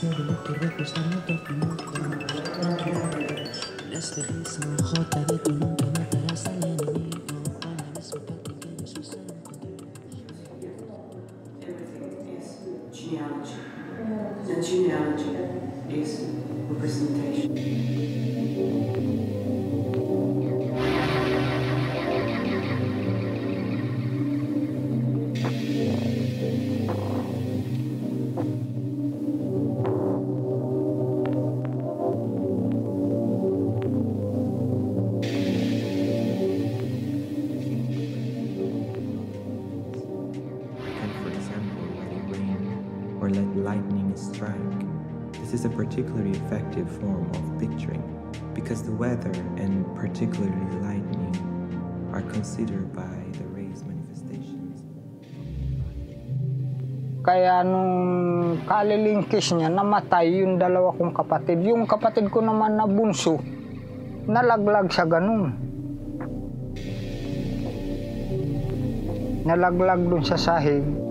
Genealogy. And genealogy is representation. Or let lightning strike. This is a particularly effective form of picturing because the weather and particularly lightning are considered by the rays manifestations. Kaya nung kalilingkis niya, namatay yung dalawa kong kapatid. Yung kapatid ko naman na bunso, nalaglag sa ganun. Nalaglag dun sa sahig.